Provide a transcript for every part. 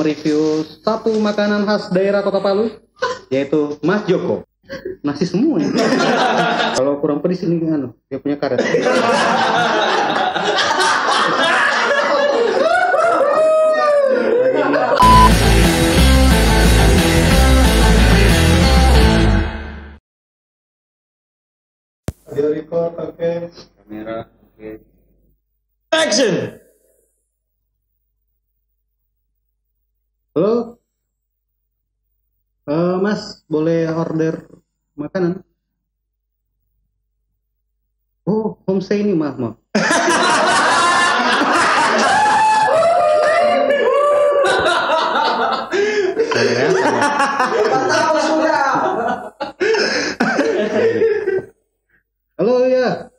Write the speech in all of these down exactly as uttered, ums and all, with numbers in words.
Mereview satu makanan khas daerah Kota Palu, yaitu Mas Joko. Nasi semua ya. Kalau kurang pedis ini anu, dia punya karet. Video record, oke. Okay. Kamera, oke. Okay. Action. Halo, uh, Mas, boleh order makanan? Oh, homestay ini, maaf, maaf. Halo ya.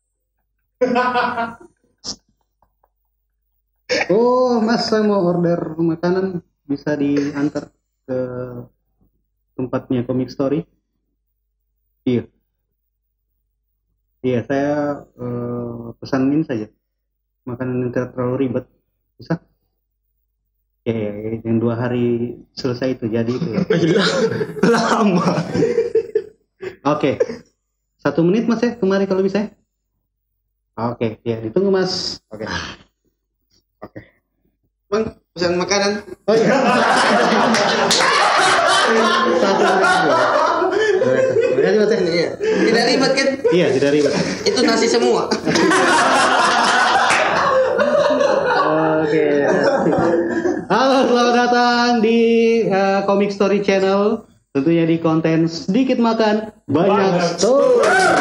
Oh, Mas, saya mau order makanan, bisa diantar ke tempatnya Comic Story? Iya. Iya, saya uh, pesan ini saja. Makanan yang tidak terlalu ribet. Bisa? Ya, ya, ya, yang dua hari selesai itu jadi itu ya. Lama. Oke. Satu menit Mas ya, kemari kalau bisa ya. Oke, ya ditunggu Mas. Oke. Oke. Bang, pesan makanan. Oh iya. Satu menit dulu. Terima kasih Mas ya. Iya. Tidak ribet kan? Iya, tidak ribet. Itu nasi semua. Oke. Halo, selamat datang di uh, Comic Story Channel. Tentunya di konten sedikit makan banyak story.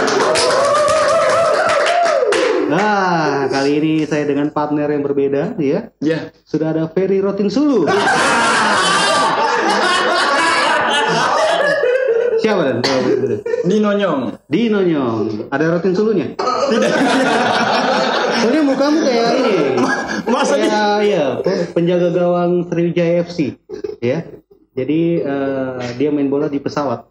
Nah, kali ini saya dengan partner yang berbeda, ya. Ya. Sudah ada Ferry Rotinsulu. Siapa dan? Dino Nyong. Dino Nyong. Ada Rotinsulunya? Tidak. Soalnya mukamu kayak ini. Masa ya, iya, penjaga gawang Sriwijaya F C, ya. Jadi uh, dia main bola di pesawat.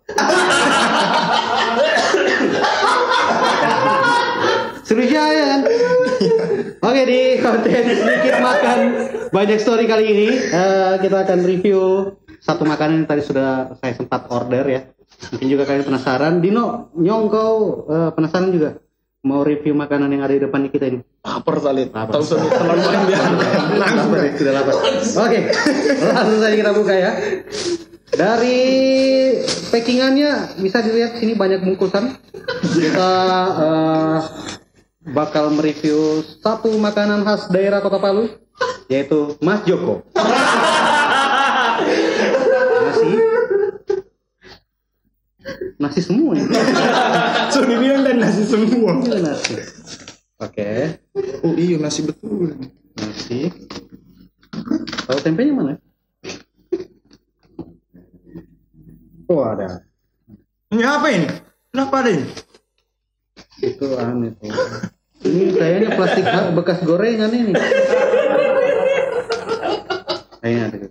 Sriwijaya kan? Oke, di konten sedikit makan banyak story kali ini uh, kita akan review satu makanan yang tadi sudah saya sempat order ya. Mungkin juga kalian penasaran. Dino, Nyong, kau uh, penasaran juga? Mau review makanan yang ada di depan kita ini? Lapar salit. Lapar. Tahu sudah terlalu makan dia. Lapar ya, sudah lapar. Oke, langsung saja kita buka ya. Dari packingannya bisa dilihat sini banyak bungkusan. Kita uh, bakal mereview satu makanan khas daerah Kota Palu, yaitu Mas Joko. Nasi, nasi semua ya. Sudah dibilang dan nasi semua. Ini nasi. Oke. Oh iya nasi betul. Nasi. Tahu tempenya mana? Oh ada. Ini apa ini? Kenapa ada ini? Itu aneh tuh. Ini kayaknya plastik bekas gorengan ini. Kayaknya ada.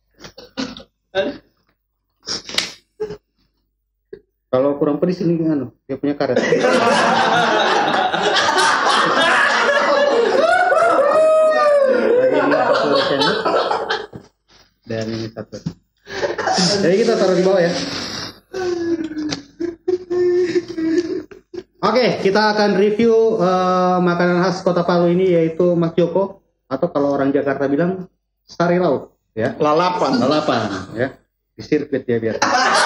Kalau kurang pedis ini anu, dia punya karet. Dan ini satu. Jadi kita taruh di bawah ya. Oke, kita akan review uh, makanan khas Kota Palu ini yaitu Mas Joko, atau kalau orang Jakarta bilang sari laut ya. Lalapan. Lalapan ya. Di sirkuit ya biar.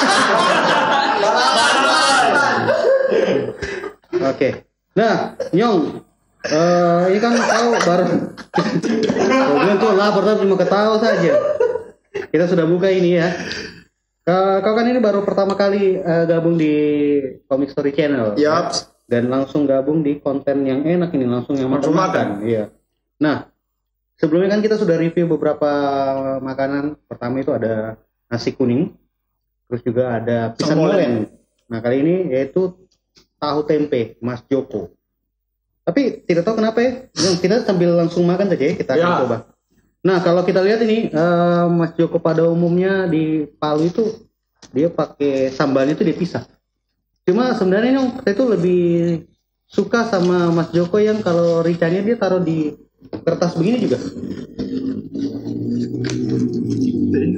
Oke. Nah, Nyong, uh, ini kan tahu baru. Kemudian tuh lapar tapi cuma ketawa saja. Kita sudah buka ini ya. Kau kan ini baru pertama kali uh, gabung di Comic Story Channel. Yap. Ya? Dan langsung gabung di konten yang enak ini, langsung yang Langsung makan. Iya. Nah, sebelumnya kan kita sudah review beberapa makanan. Pertama itu ada nasi kuning, terus juga ada pisang goreng. Nah, kali ini yaitu tahu tempe Mas Joko. Tapi tidak tahu kenapa ya, kita sambil langsung makan saja ya, kita akan ya. coba. Nah, kalau kita lihat ini uh, Mas Joko pada umumnya di Palu itu dia pakai sambalnya itu dipisah. Cuma sebenarnya Nyong, saya itu lebih suka sama Mas Joko yang kalau ricanya dia taruh di kertas begini juga.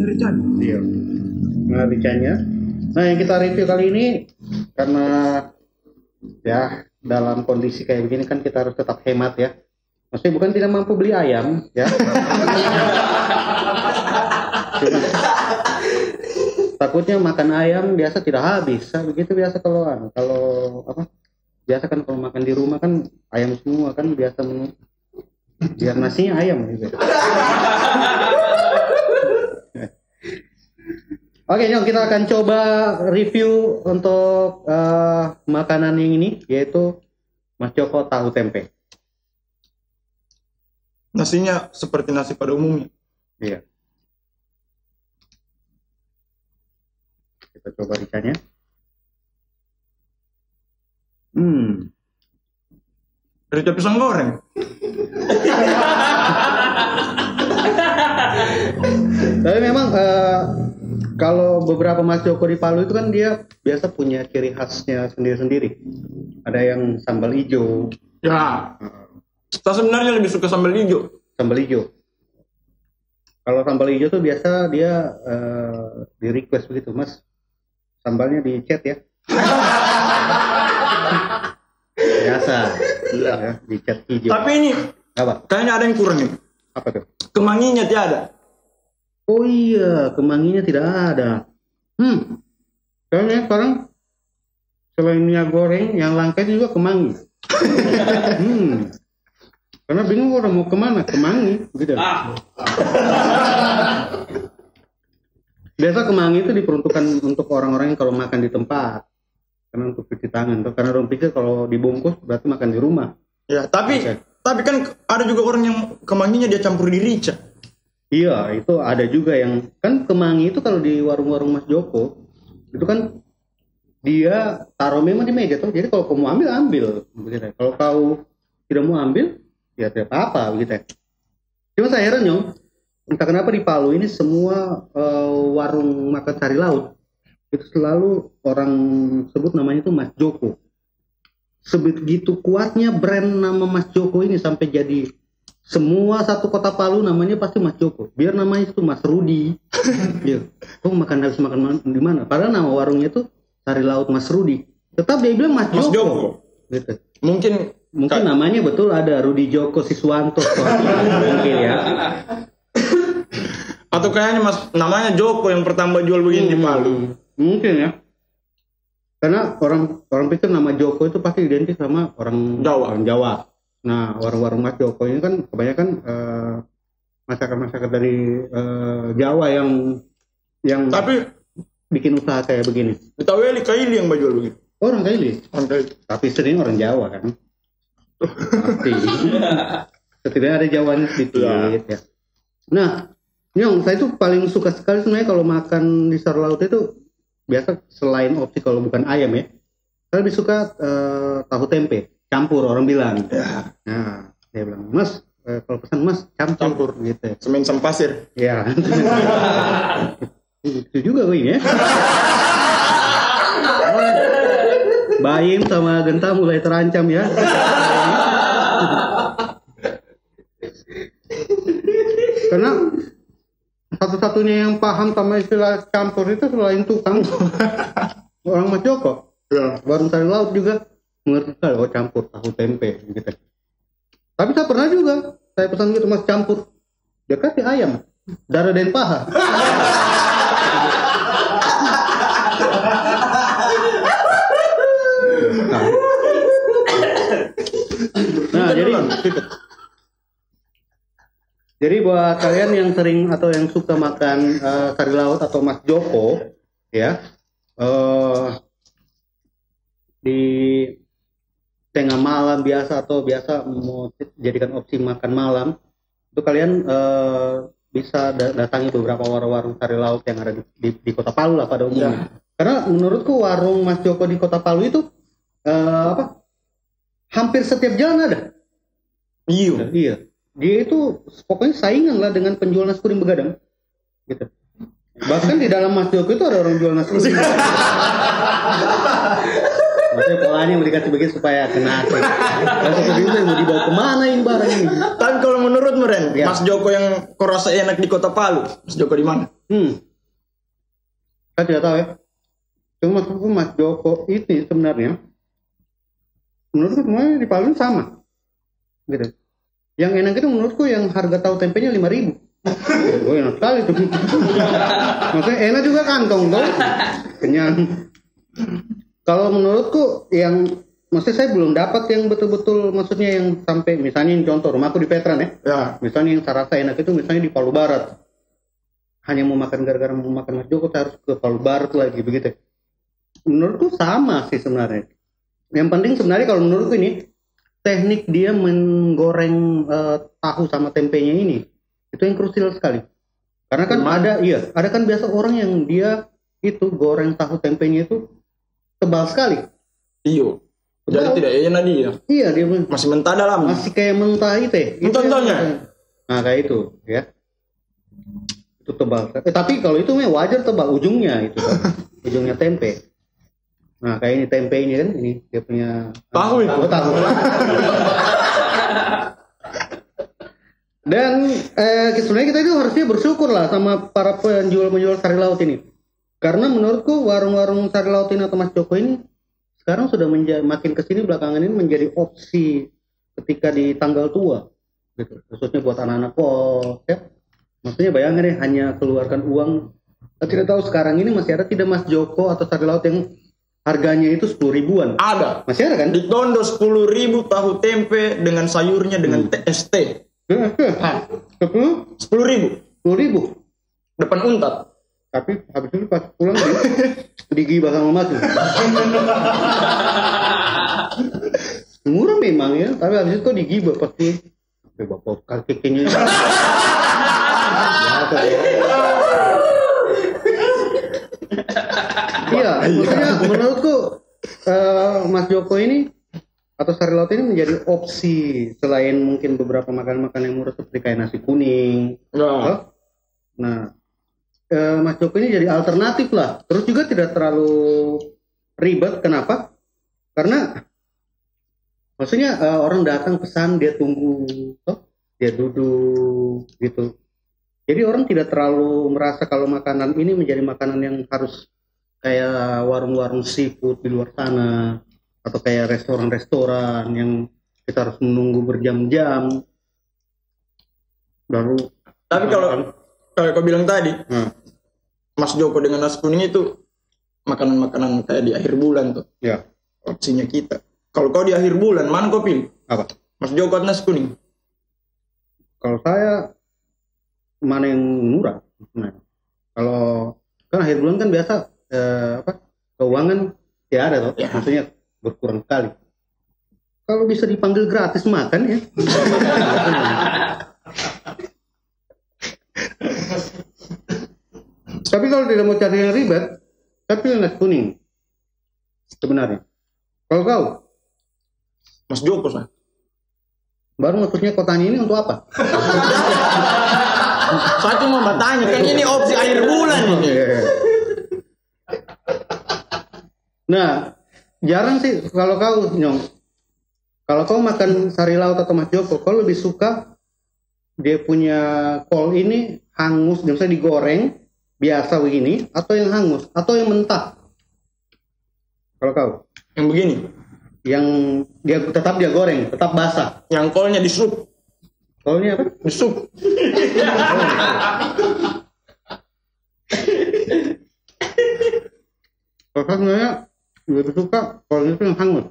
Richanya. Iya. Nah, Richanya. Nah, yang kita review kali ini karena ya dalam kondisi kayak begini kan kita harus tetap hemat ya. Maksudnya bukan tidak mampu beli ayam ya. Cuma, takutnya makan ayam biasa tidak habis. Begitu biasa kalau anu, kalau apa? Biasa kan kalau makan di rumah kan ayam semua kan biasa menu. Biar nasinya ayam gitu. Oke, Nyong, kita akan coba review untuk uh, makanan yang ini, yaitu Mas Joko tahu tempe. Nasinya seperti nasi pada umumnya. Iya. Kita coba ricanya. Hmm. Rica pisang goreng. Tapi memang uh, kalau beberapa Mas Joko di Palu itu kan dia biasa punya ciri khasnya sendiri-sendiri. Ada yang sambal hijau. Ya. Kita sebenarnya lebih suka sambal hijau. Sambal hijau. Kalau sambal hijau tuh biasa dia uh, di request begitu, Mas. Sambalnya di chat ya. Biasa. Iya. Ya, di chat hijau. Tapi ini Apa? kayaknya ada yang kurang nih. Apa tuh? Kemanginya tiada. Oh iya, kemanginya tidak ada. Hmm. Kayaknya sekarang selain minyak goreng, yang langka juga kemangi. hmm. Karena bingung orang mau kemana, kemangi, gitu. Biasa kemangi itu diperuntukkan untuk orang-orang yang kalau makan di tempat, karena untuk cuci tangan. Karena orang pikir kalau dibungkus berarti makan di rumah. Ya, tapi Oke. tapi kan ada juga orang yang kemanginya dia campur di rica. Iya, itu ada juga yang kan kemangi itu kalau di warung-warung Mas Joko itu kan dia taruh memang di meja tuh. Jadi kalau kamu mau ambil ambil, begitu. Kalau kau tidak mau ambil, ya tidak apa-apa, begitu. Cuma saya heran Nyong, entah kenapa di Palu ini semua uh, warung makan sari laut itu selalu orang sebut namanya itu Mas Joko. Sebegitu kuatnya brand nama Mas Joko ini sampai jadi semua satu kota Palu namanya pasti Mas Joko. Biar namanya itu Mas Rudi. Ya. Kok makan harus makan di mana? Padahal nama warungnya itu Sari Laut Mas Rudi. Tetap dia bilang Mas, Mas Joko. Joko. Gitu. Mungkin Mungkin Ka- namanya betul ada Rudi Joko Siswanto. Mungkin ya. atau kayaknya Mas namanya Joko yang pertama jual begini di Palu. Mungkin ya. Karena orang orang pikir nama Joko itu pasti identik sama orang Jawa. Orang Jawa. Nah, warung-warung Mas Joko ini kan kebanyakan eh, masyarakat-masyarakat dari eh, Jawa yang yang Tapi bikin usaha kayak begini. di Taweli Kaili yang jual begini. Orang Kaili, Orang Kaili. tapi sering orang Jawa kan. Pasti. Setidaknya ada Jawanya sedikit Ya. ya. Nah, Nyong, saya tuh paling suka sekali sebenarnya kalau makan di Sari Laut itu biasa selain opsi kalau bukan ayam ya. Saya lebih suka eh, tahu tempe campur orang bilang. Ya, Nah, saya bilang, Mas, eh, kalau pesan Mas campur, Campur. gitu. semen sam pasir. Ya. Itu juga gue ya. Baim sama Genta mulai terancam ya. Karena satu-satunya yang paham sama istilah campur itu selain tukang orang Mas Joko. Ya. Warung Sari Laut juga mengerti sekali, oh campur tahu tempe gitu. Tapi saya pernah juga saya pesan gitu Mas campur, dia kasih ayam darah dan paha. Nah, jadi jadi buat kalian yang sering atau yang suka makan eh, sari laut atau Mas Joko ya, eh, di tengah malam biasa atau biasa mau jadikan opsi makan malam, itu kalian eh, bisa da- datangi beberapa warung-warung sari laut yang ada di, di, di Kota Palu lah pada umumnya. Karena menurutku warung Mas Joko di Kota Palu itu eh, apa? Hampir setiap jalan ada. Iya. Iya. Dia itu pokoknya saingan lah dengan penjual nasi kuning begadang. Gitu. Bahkan di dalam Mas Joko itu ada orang jual nasi kuning. Maksudnya polanya mau dikasih begitu supaya kena nasi. Nasi kuning itu mau dibawa kemana ini barang ini? Tapi kalau menurut Meren, Ya. Mas Joko yang kau rasa enak di Kota Palu, Mas Joko di mana? Hmm. Saya tidak tahu ya. Cuma maksudku Mas Joko ini sebenarnya menurutku semuanya di Palu sama. Gitu. Yang enak itu menurutku yang harga tahu tempenya lima ribu. Oh enak sekali tuh. Maksudnya enak juga kantong tuh. Kenyang. Kalau menurutku yang maksudnya saya belum dapat yang betul-betul maksudnya yang sampai misalnya yang contoh rumahku di Petran ya. Ya. Misalnya yang saya rasa enak itu misalnya di Palu Barat. Hanya mau makan gara-gara mau makan Mas Joko saya harus ke Palu Barat lagi begitu. Menurutku sama sih sebenarnya. Yang penting sebenarnya kalau menurutku ini teknik dia menggoreng uh, tahu sama tempenya ini itu yang krusial sekali. Karena kan Gimana? ada iya, ada kan biasa orang yang dia itu goreng tahu tempenya itu tebal sekali. Iyo. Jadi Tebal. tidak enak dia. Iya dia Masih mentah dalam. masih kayak mentah itu ya. Itu Mentah-mentahnya? yang- Nah kayak itu ya. Itu tebal. Eh, tapi kalau itu mah wajar tebal ujungnya itu kan. Ujungnya tempe. Nah kayak ini tempe ini kan ini dia punya Tahu itu. Oh, tahu. Dan eh, sebenarnya kita itu harusnya bersyukur lah sama para penjual-penjual sari laut ini. Karena menurutku warung-warung sari laut ini atau Mas Joko ini sekarang sudah menjadi makin kesini belakangan ini menjadi opsi ketika di tanggal tua, gitu. Khususnya buat anak-anak kos, ya. Maksudnya bayangin deh hanya keluarkan uang. Saya tidak tahu sekarang ini masih ada tidak Mas Joko atau sari laut yang harganya itu sepuluh ribuan. Ada. Masih ada kan? Di Tondo sepuluh ribu tahu tempe dengan sayurnya dengan T S T. Sepuluh, Sepuluh ribu. sepuluh ribu. Depan untat. Tapi habis itu pas pulang di, digibah sama Mas. Murah memang ya, tapi habis itu digibah pasti. Eh, bapak kakinya. Iya, maksudnya menurutku eh, Mas Joko ini atau sari laut ini menjadi opsi selain mungkin beberapa makanan-makanan yang murah seperti kayak nasi kuning. Ya. Nah, eh, Mas Joko ini jadi alternatif lah. Terus juga tidak terlalu ribet. Kenapa? Karena maksudnya eh, orang datang pesan dia tunggu, toh, dia duduk gitu. Jadi orang tidak terlalu merasa kalau makanan ini menjadi makanan yang harus kayak warung-warung seafood di luar sana atau kayak restoran-restoran yang kita harus menunggu berjam-jam. Baru. Tapi kalau kalau kau bilang tadi, Hmm. Mas Joko dengan nasi kuning itu makanan-makanan kayak di akhir bulan tuh. Ya. Opsinya kita. Kalau kau di akhir bulan, mana kau pilih? Apa? Mas Joko atau nasi kuning? Kalau saya mana yang murah? Nah, kalau kan akhir bulan kan biasa eh, apa keuangan ya ada toh, Ya. maksudnya berkurang sekali. Kalau bisa dipanggil gratis makan ya. Tapi kalau tidak mau cari yang ribet, saya pilih nasi kuning. Sebenarnya. Kalau kau, Mas Joko sah. baru maksudnya kotanya ini untuk apa? Saya cuma mau bertanya, kan ini opsi akhir bulan ini. Nah, jarang sih kalau kau Nyong. Kalau kau makan sari laut atau Mas Joko, kau lebih suka dia punya kol ini hangus, misalnya digoreng biasa begini, atau yang hangus, atau yang mentah? Kalau kau, Yang begini, yang dia tetap dia goreng, tetap basah. yang kolnya di sup, Kolnya apa? di sup. Kalau saya sebenarnya lebih suka kolnya itu yang hangus.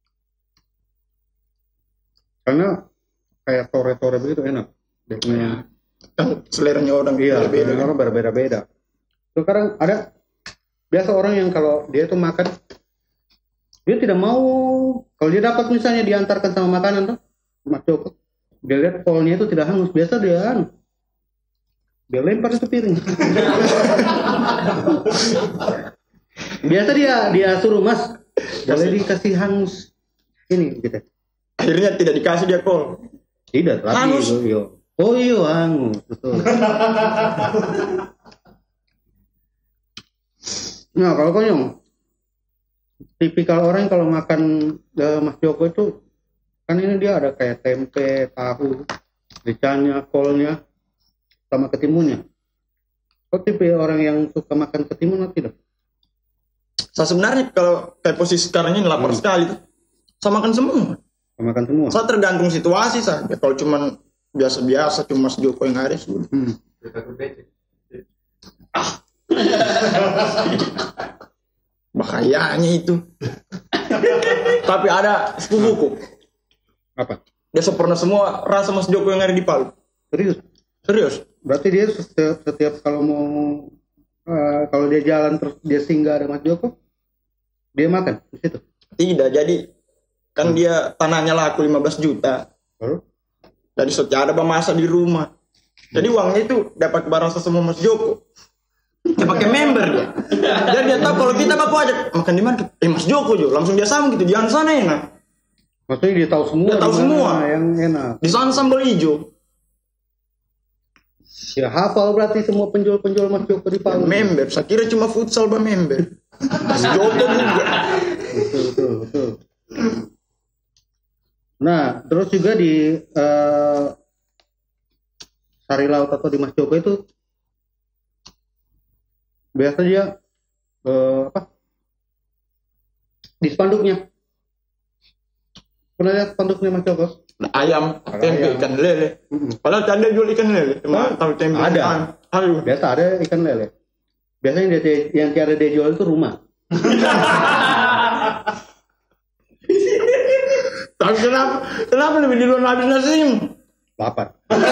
Karena kayak sore-sore begitu enak. Dia punya Kan seleranya orang iya, beda-beda. kan? orang berbeda-beda. Sekarang ada biasa orang yang kalau dia tuh makan, dia tidak mau kalau dia dapat misalnya diantarkan sama makanan tuh, Mas Joko, dia lihat kolnya itu tidak hangus, biasa dia anu, dia lempar itu piring. Biasa dia dia suruh Mas, boleh dikasih hangus ini gitu. Akhirnya tidak dikasih dia kol. Tidak, tapi Hangus. iyo. Oh iya hangus, betul. Nah kalau konyong, tipikal orang kalau makan eh, Mas Joko itu kan ini dia ada kayak tempe, tahu, ricanya, kolnya, sama ketimunnya. Kau tipe orang yang suka makan ketimun atau tidak? Saya sebenarnya kalau kayak posisi sekarang ini lapar Hmm. sekali tuh. Saya makan semua. Kau makan semua? Saya tergantung situasi saja. Kalau cuman biasa-biasa cuma Mas Joko yang ada sudah. Hmm. Bahayanya itu. Tapi ada sepupuku. Apa? Dia sempurna semua rasa Mas Joko yang ada di Palu. Serius? Serius. Berarti dia setiap, setiap kalau mau eh, kalau dia jalan terus dia singgah ada Mas Joko, dia makan di situ. Tidak, jadi kan dia tanahnya laku lima belas juta. Baru? Jadi setiap ada masa di rumah. Jadi uangnya itu dapat barang semua Mas Joko. Dia pakai member dia. Dan dia tahu kalau kita baku aja makan di mana? Eh Mas Joko Jo, langsung dia sama gitu. Jangan sana enak. Maksudnya dia tahu semua. Dia tahu di mana semua. yang enak. Di sana sambal hijau. Ya hafal berarti semua penjual-penjual Mas Joko di Palu. Member, saya kira cuma futsal bah member. Mas Joko juga. Betul, betul, betul. Nah, terus juga di eh, Sari Laut atau di Mas Joko itu biasa dia eh, apa? Di spanduknya. Pernah lihat spanduknya Mas Joko? Ayam, tempe, Ayam. ikan lele. Mm-mm. Padahal tadi jual ikan lele. Cuma Oh, tahu tempe. ada. ikan. Aduh. Biasa ada ikan lele. Biasanya dia, yang tiada dia jual itu rumah. Tapi kenapa? Kenapa lebih duluan habis nasinya? Lapar.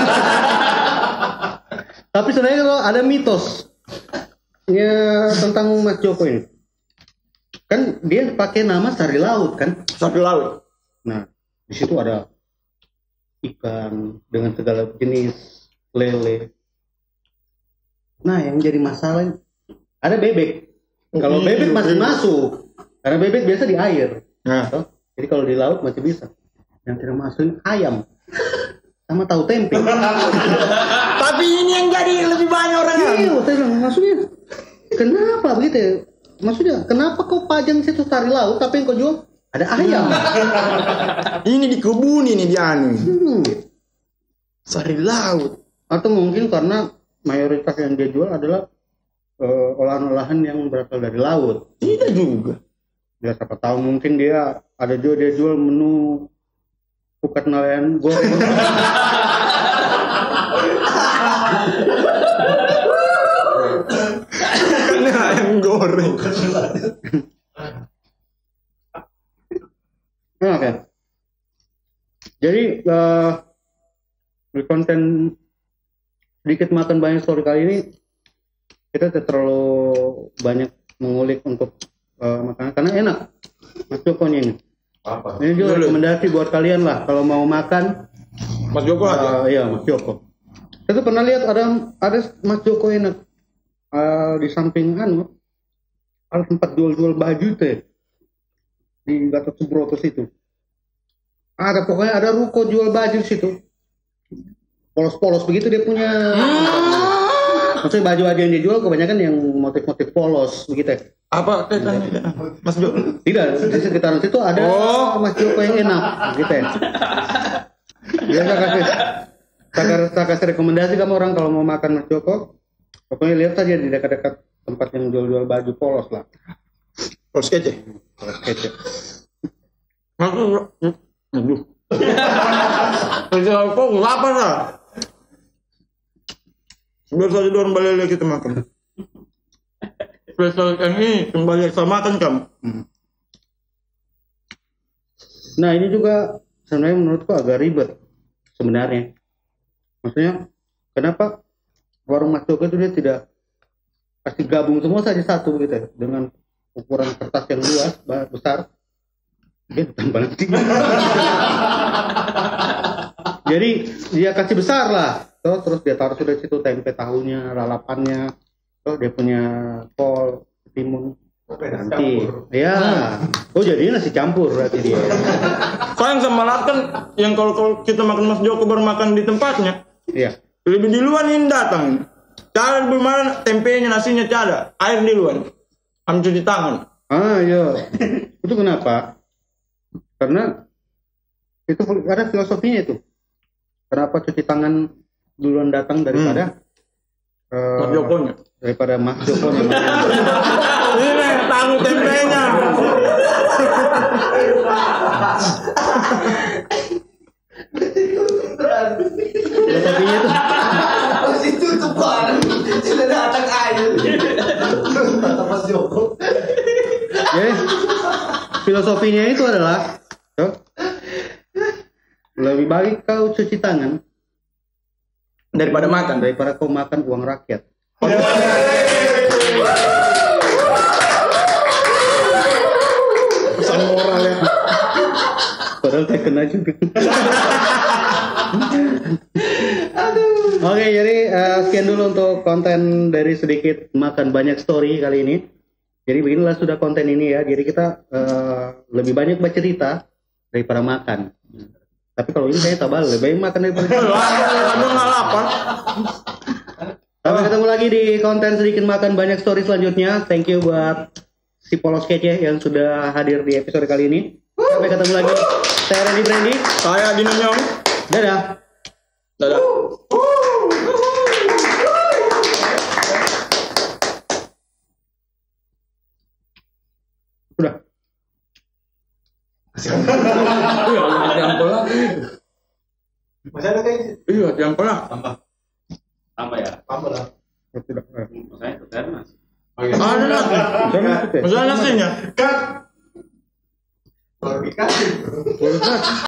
Tapi sebenarnya kalau ada mitos ya tentang Mas Joko ini, kan dia pakai nama Sari Laut kan. Satu laut. Nah di situ ada ikan dengan segala jenis lele. Nah yang jadi masalah ada bebek. Kalau Hmm, bebek masih bebek. masuk, karena bebek biasa di air. Nah, Toh? Jadi kalau di laut masih bisa. Yang tidak masuk ayam sama tahu tempe. tapi ini yang jadi lebih banyak orang kan? Iya, saya bilang, maksudnya kenapa begitu ya? Maksudnya kenapa kau pajang situ Sari Laut tapi yang kau jual ada ayam? Ini di kebun ini di anu. Hmm. Sari laut. Atau mungkin karena mayoritas yang dia jual adalah eh, olahan-olahan yang berasal dari laut. Tidak juga. Ya siapa tahu mungkin dia ada juga dia jual menu pukat nelayan goreng. Karena ayam goreng. Nah, oke. Jadi eh, di konten sedikit makan banyak story kali ini kita tidak terlalu banyak mengulik untuk eh, makanan karena enak Mas Joko ini. Apa? Ini juga Boleh. rekomendasi buat kalian lah kalau mau makan. Mas Joko aja. eh, iya Mas Joko. Saya tuh pernah lihat ada ada Mas Joko enak eh, di samping anu ada tempat jual-jual baju teh di Gatot Subroto situ. Ada pokoknya ada ruko jual baju di situ. Polos-polos begitu dia punya. Maksudnya baju-baju yang dia jual kebanyakan yang motif-motif polos begitu. Ya. Apa kaitannya? Mas Joko? Tidak, di sekitaran situ ada Oh. Mas Joko yang enak gitu ya. Dia saya kasih saya kasih, saya kasih rekomendasi kamu orang kalau mau makan Mas Joko, pokoknya lihat saja di dekat-dekat tempat yang jual-jual baju polos lah. Polos kece. Polos kece. Mas Joko. Aduh. Mas Joko apa lah? Biar saja dorong balele kita makan. Spesial yang ini kembali sama makan kamu. Nah ini juga sebenarnya menurutku agak ribet sebenarnya. Maksudnya kenapa warung Mas Joko itu dia tidak pasti gabung semua saja satu gitu ya, dengan ukuran kertas yang luas ba- besar. Dia tambah nanti. Jadi dia kasih besar lah. Terus, terus dia taruh sudah situ tempe tahunya, lalapannya. Terus dia punya kol, timun. Nanti, ya. Oh jadi nasi campur berarti dia. Sayang sama kan yang kalau kalau kita makan Mas Joko baru makan di tempatnya. Iya. Lebih di luar ini datang. Cara bagaimana tempenya, nasinya cara. Air di luar. Kami cuci tangan. Ah iya. Itu kenapa? Karena itu ada filosofinya itu. Kenapa cuci tangan duluan datang daripada Mas eh, Jokonya. daripada Mas Joko nya. Ini tahu tempenya. Filosofinya itu Harus ditutup bareng. Sudah datang air. Kata Mas Joko. ya, filosofinya itu adalah tuh, lebih baik kau cuci tangan Daripada makan. daripada kau makan uang rakyat. Pesan moral ya. Padahal saya kena juga. Oke, jadi eh, sekian dulu untuk konten dari sedikit makan banyak story kali ini. Jadi beginilah sudah konten ini ya. Jadi kita eh, lebih banyak bercerita daripada makan. Tapi kalau ini saya tabal, lebih baik makan daripada Kamu nggak lapar. Sampai ketemu lagi di konten sedikit makan banyak story selanjutnya. Thank you buat si Polos Kece yang sudah hadir di episode kali ini. Sampai ketemu lagi. Saya Randy Brandy. Saya Dino Nyong. Dadah. Dadah. Sudah. Iya, yang pelak itu. Masih ada kayak Iya, yang pelak. Tambah. Tambah ya. apa lah? Sudah. Saya selesai mas. Ada lagi. Masalah nasinya. Kan. Baru dikasih.